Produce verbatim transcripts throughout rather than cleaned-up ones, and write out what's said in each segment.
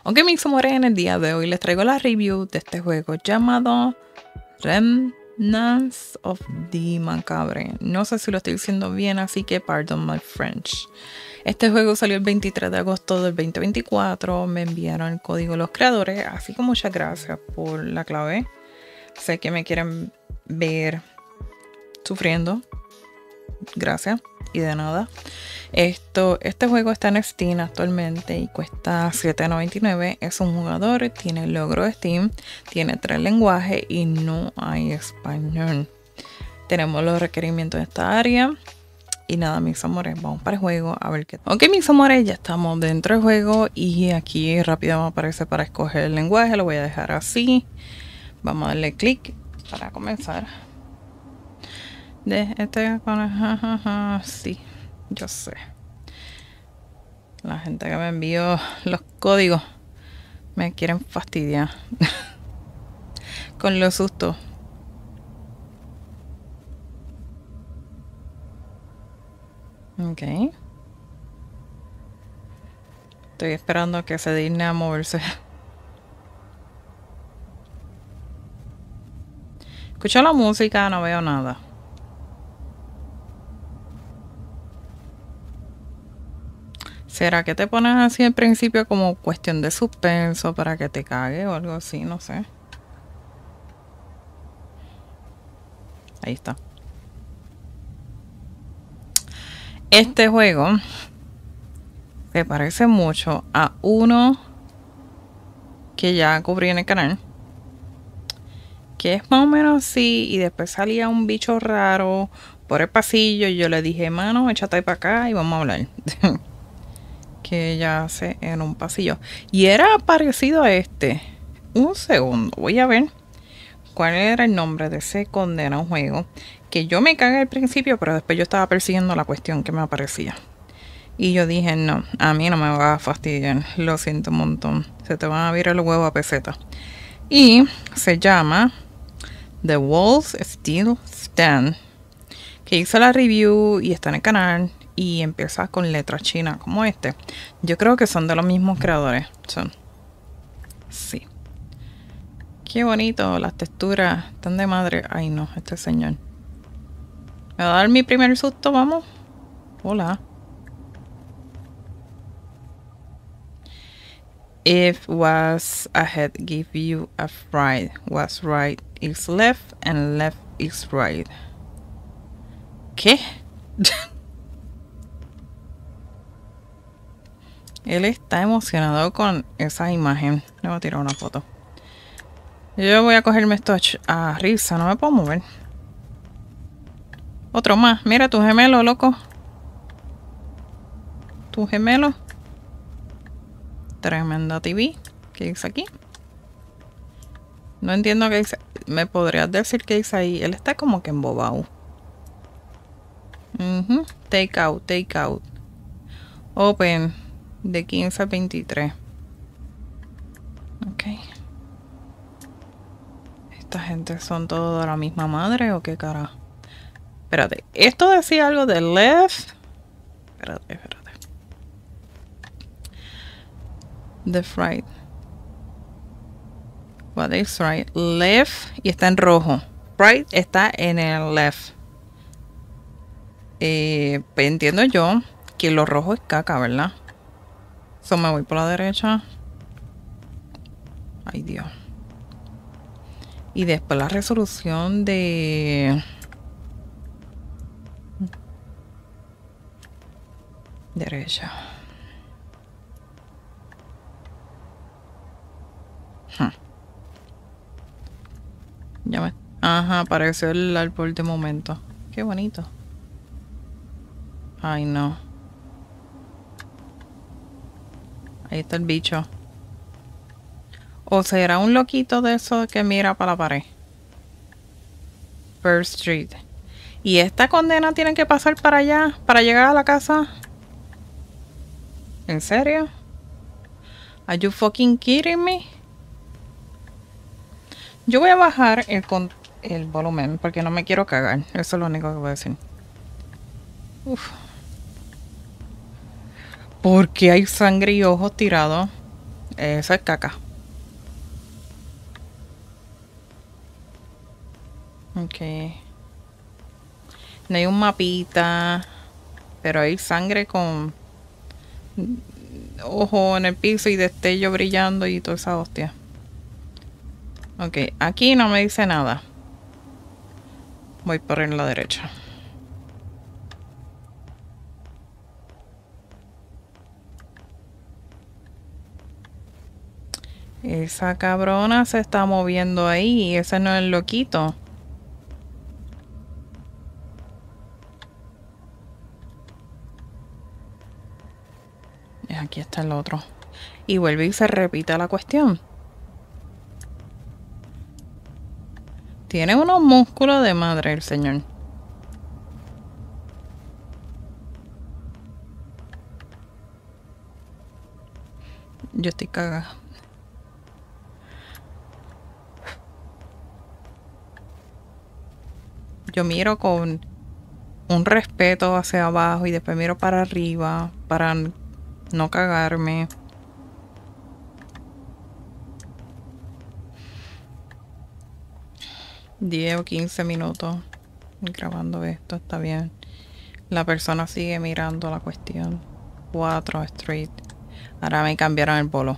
Ok, mis amores, en el día de hoy les traigo la review de este juego llamado Remnants of the Macabre. No sé si lo estoy diciendo bien, así que pardon my French. Este juego salió el veintitrés de agosto del veinte veinticuatro. Me enviaron el código los creadores, así que muchas gracias por la clave. Sé que me quieren ver sufriendo. Gracias. Y de nada. Esto, este juego está en Steam actualmente y cuesta siete noventa y nueve. Es un jugador, tiene el logro de Steam, tiene tres lenguajes y no hay español. Tenemos los requerimientos de esta área. Y nada, mis amores, vamos para el juego a ver qué tal. Ok, mis amores, ya estamos dentro del juego y aquí rápido me aparece para escoger el lenguaje. Lo voy a dejar así. Vamos a darle clic para comenzar. De este con sí, yo sé. La gente que me envió los códigos me quieren fastidiar con los sustos. Ok. Estoy esperando a que se digne a moverse. Escucho la música, no veo nada. ¿Será que te pones así al principio como cuestión de suspenso para que te cague o algo así? No sé. Ahí está. Este juego se parece mucho a uno que ya cubrí en el canal, que es más o menos así, y después salía un bicho raro por el pasillo y yo le dije, mano, échate para acá y vamos a hablar. Que ya hace en un pasillo y era parecido a este. Un segundo, voy a ver cuál era el nombre de ese condenado juego que yo me cagué al principio, pero después yo estaba persiguiendo la cuestión que me aparecía y yo dije, no, a mí no me va a fastidiar, lo siento un montón, se te van a virar los huevos a peseta. Y se llama The Walls Still Stand, que hizo la review y está en el canal. Y empieza con letras chinas como este. Yo creo que son de los mismos creadores. Son. Sí. Qué bonito. Las texturas están de madre. Ay no, este señor. ¿Me va a dar mi primer susto? Vamos. Hola. If was ahead, give you a fright. Was right is left and left is right. ¿Qué? Él está emocionado con esa imagen. Le voy a tirar una foto. Yo voy a cogerme esto a risa. No me puedo mover. Otro más. Mira tu gemelo, loco. Tu gemelo. Tremenda T V. ¿Qué dice aquí? No entiendo qué dice. ¿Me podrías decir qué dice ahí? Él está como que embobado. Uh-huh. Take out, take out. Open. De quince a veintitrés. Ok. ¿Esta gente son todos de la misma madre o qué cara? Espérate. Esto decía algo de left. Espérate, espérate. The right. What is right? Left. Y está en rojo. Right está en el left. Eh, pues entiendo yo que lo rojo es caca, ¿verdad? So me voy por la derecha. Ay, Dios. Y después la resolución de... Derecha. Hmm. Ya me... Ajá, apareció el árbol de momento. Qué bonito. Ay, no. Ahí está el bicho. O será un loquito de eso que mira para la pared. First Street. ¿Y esta condena tiene que pasar para allá? ¿Para llegar a la casa? ¿En serio? Are you fucking kidding me? Yo voy a bajar el, con el volumen porque no me quiero cagar. Eso es lo único que voy a decir. Uf. Porque hay sangre y ojos tirados. Eso es caca. Ok. No hay un mapita. Pero hay sangre con ojo en el piso y destello brillando y toda esa hostia. Ok, aquí no me dice nada. Voy por en la derecha. Esa cabrona se está moviendo ahí y ese no es el loquito. Y aquí está el otro. Y vuelve y se repite la cuestión. Tiene unos músculos de madre el señor. Yo estoy cagada. Yo miro con un respeto hacia abajo y después miro para arriba para no cagarme. diez o quince minutos grabando esto, está bien. La persona sigue mirando la cuestión. cuatro Street. Ahora me cambiaron el bolo.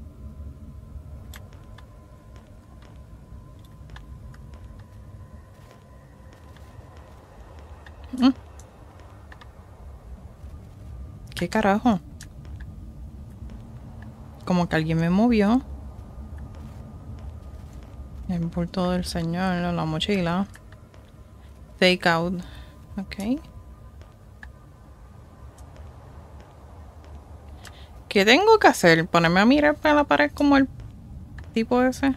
¿Mm? ¿Qué carajo? Como que alguien me movió. El bulto del señor, la mochila. Take out. Ok. ¿Qué tengo que hacer? ¿Ponerme a mirar para la pared como el tipo ese?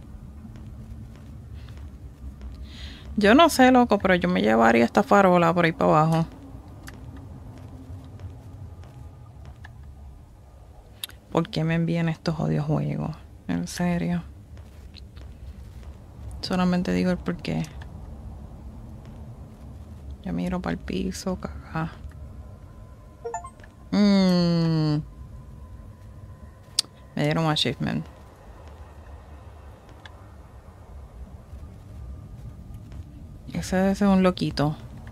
Yo no sé, loco, pero yo me llevaría esta farola por ahí para abajo. ¿Por qué me envían estos odios juegos? En serio. Solamente digo el porqué. Yo miro para el piso, cagá. Mmm. Me dieron un achievement. Ese es un loquito.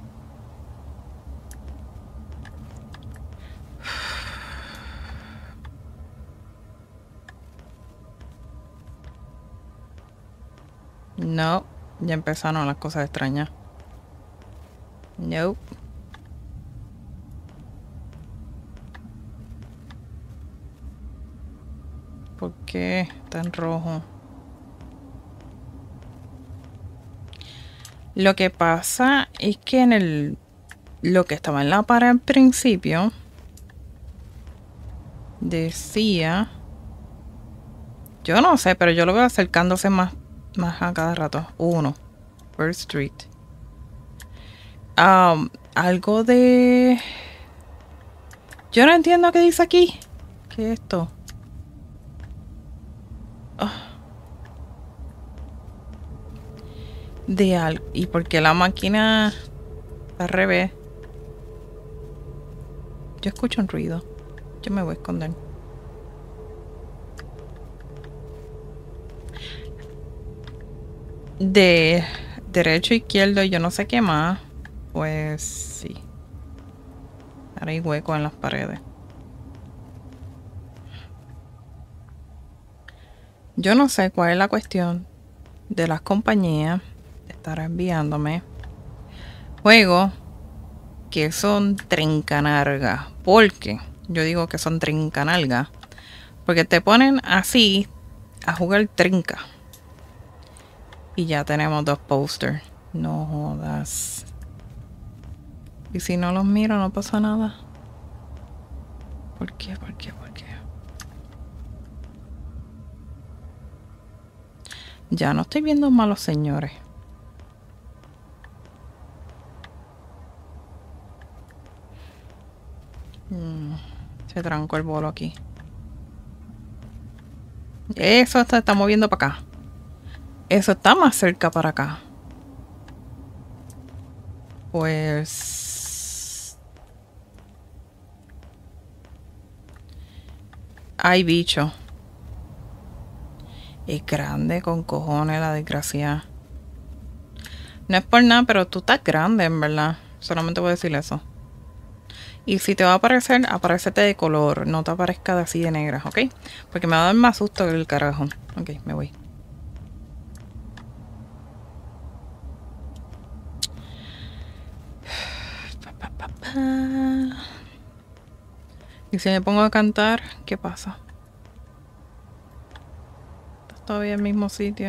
No, ya empezaron las cosas extrañas. Nope. ¿Por qué está en rojo? Lo que pasa es que en el... Lo que estaba en la pared al principio... Decía... Yo no sé, pero yo lo veo acercándose más, más a cada rato. Uno. First Street. Um, algo de... Yo no entiendo qué dice aquí. ¿Qué es esto? Oh. De algo. ¿Y por qué la máquina está al revés? Yo escucho un ruido. Yo me voy a esconder. De derecho a izquierdo y yo no sé qué más. Pues sí. Ahora hay hueco en las paredes. Yo no sé cuál es la cuestión de las compañías de estar enviándome juegos que son trincanalgas. ¿Por qué? Yo digo que son trincanalgas. Porque te ponen así a jugar trinca. Y ya tenemos dos posters. No jodas. Y si no los miro no pasa nada. ¿Por qué? ¿Por qué? ¿Por qué? Ya no estoy viendo malos señores. Mm, se trancó el bolo aquí. Eso se está moviendo para acá. Eso está más cerca para acá. Pues... Hay bicho. Es grande con cojones la desgracia. No es por nada, pero tú estás grande, en verdad. Solamente voy a decir eso. Y si te va a aparecer, aparécete de color. No te aparezca de así de negra, ¿ok? Porque me va a dar más susto que el carajo. Ok, me voy. Y si me pongo a cantar, ¿qué pasa? ¿Estás todavía en el mismo sitio?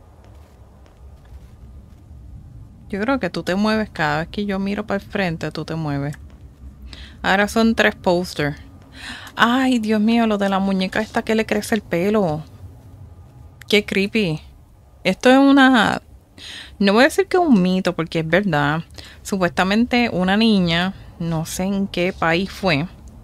Yo creo que tú te mueves cada vez que yo miro para el frente, tú te mueves. Ahora son tres posters. Ay, Dios mío, lo de la muñeca esta que le crece el pelo. Qué creepy. Esto es una... No voy a decir que es un mito, porque es verdad. Supuestamente una niña, no sé en qué país fue,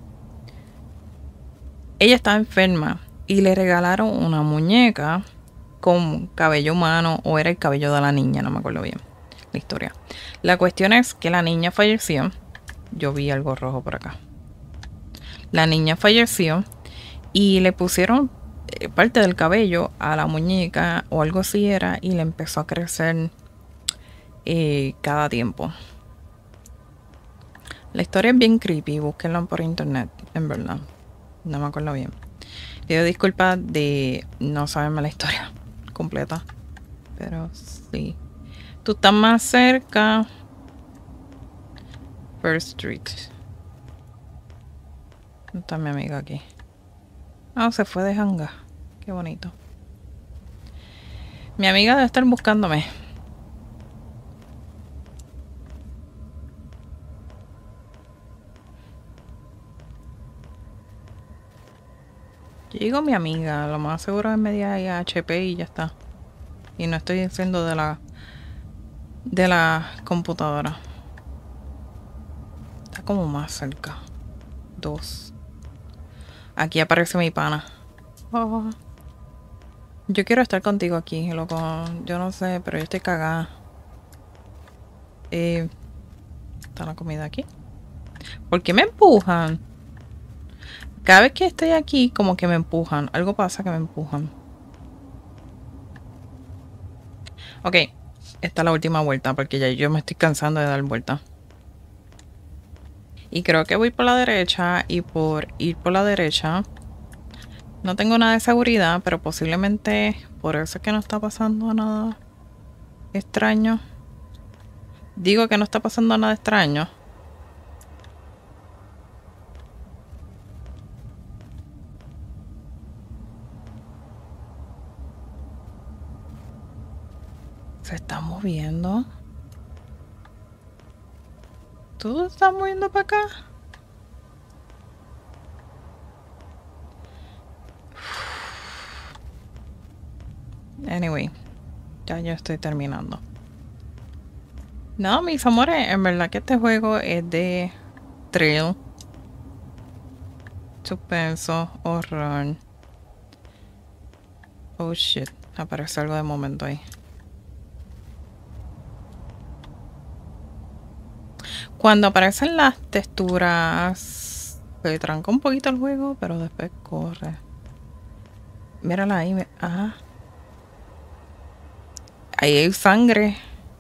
ella estaba enferma y le regalaron una muñeca con cabello humano, o era el cabello de la niña, no me acuerdo bien la historia. La cuestión es que la niña falleció. Yo vi algo rojo por acá. La niña falleció y le pusieron eh, parte del cabello a la muñeca o algo así era, y le empezó a crecer eh, cada tiempo. La historia es bien creepy, búsquenla por internet, en verdad. No me acuerdo bien. Pido disculpas de no saberme la historia completa, pero sí. Tú estás más cerca. First Street. ¿Dónde está mi amiga aquí? Ah, se fue de hanga. Qué bonito. Mi amiga debe estar buscándome. Yo digo mi amiga, lo más seguro es media H P y ya está. Y no estoy diciendo de la de la computadora. Está como más cerca. Dos. Aquí aparece mi pana. Oh. Yo quiero estar contigo aquí, loco. Yo no sé, pero yo estoy cagada. Eh, ¿Está la comida aquí? ¿Por qué me empujan? Cada vez que estoy aquí, como que me empujan. Algo pasa que me empujan. Ok. Esta es la última vuelta, porque ya yo me estoy cansando de dar vuelta. Y creo que voy por la derecha, y por ir por la derecha no tengo nada de seguridad, pero posiblemente por eso es que no está pasando nada extraño. Digo que no está pasando nada extraño. Se está moviendo. ¿Tú te estás moviendo para acá? Anyway, ya yo estoy terminando. No, mis amores, en verdad que este juego es de thrill, suspenso, horror. Oh shit, aparece algo de momento ahí. Cuando aparecen las texturas, se tranca un poquito el juego, pero después corre. Mírala ahí. Ajá. Ahí hay sangre.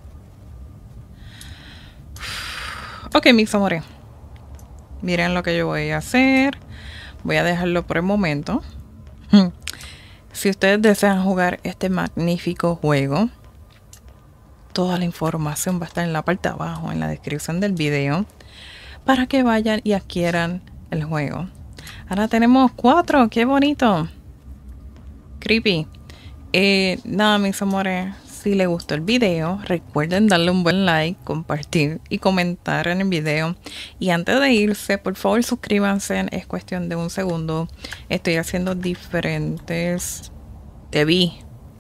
Ok, mis amores. Miren lo que yo voy a hacer. Voy a dejarlo por el momento. Si ustedes desean jugar este magnífico juego, toda la información va a estar en la parte de abajo, en la descripción del video, para que vayan y adquieran el juego. Ahora tenemos cuatro. ¡Qué bonito! Creepy. Eh, nada, mis amores. Si les gustó el video, recuerden darle un buen like, compartir y comentar en el video. Y antes de irse, por favor suscríbanse. Es cuestión de un segundo. Estoy haciendo diferentes... Te vi.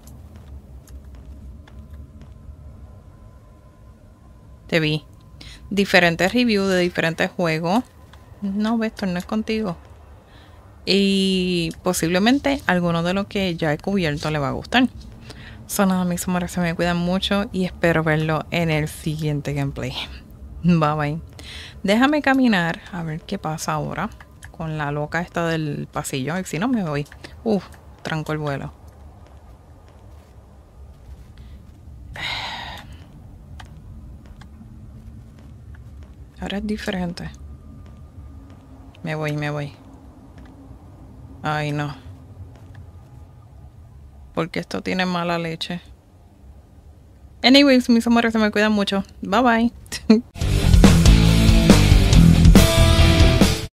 Te vi. Diferentes reviews de diferentes juegos. No, esto no es contigo. Y posiblemente alguno de los que ya he cubierto le va a gustar. Son nada, mis amores, se me cuidan mucho y espero verlo en el siguiente gameplay. Bye bye. Déjame caminar a ver qué pasa ahora con la loca esta del pasillo. A ver si no me voy. Uf, tranco el vuelo. Ahora es diferente. Me voy, me voy. Ay, no. Porque esto tiene mala leche. Anyways, mis amores, se me cuidan mucho. Bye bye.